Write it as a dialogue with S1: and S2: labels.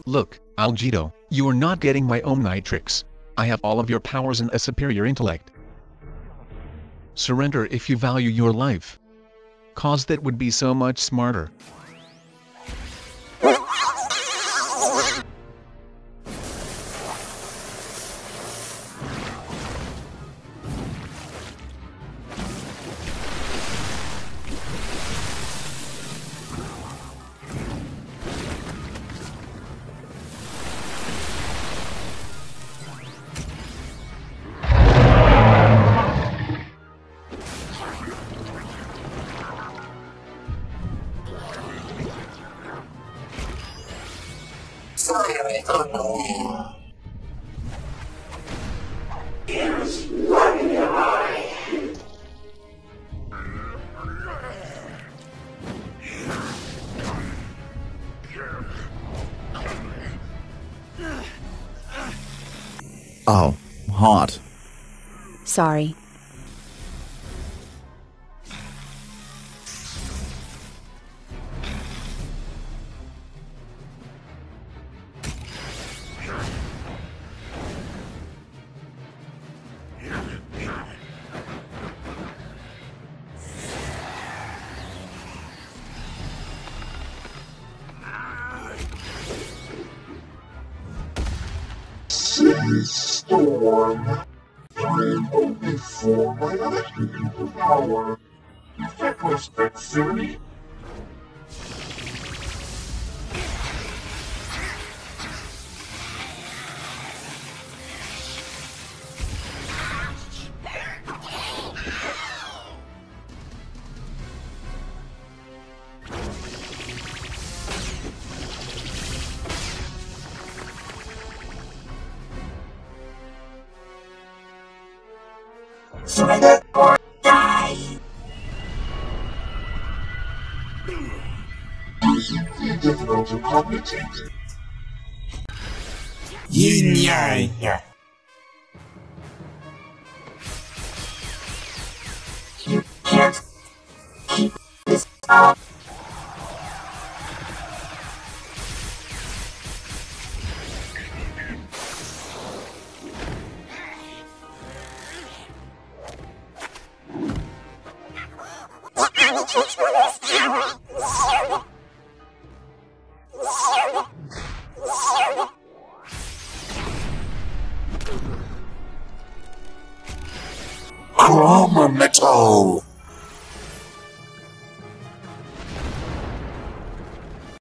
S1: Look, Algito, you are not getting my Omnitrix. I have all of your powers and a superior intellect. Surrender if you value your life. Cause that would be so much smarter.
S2: Oh, hot.
S3: Sorry.
S4: Storm. Drain only 4 by electrical power. Effect respect theory. Surrender or die! Easy difficult to complicate.
S2: Yin-yang.
S4: You can't keep this up. Chroma metal.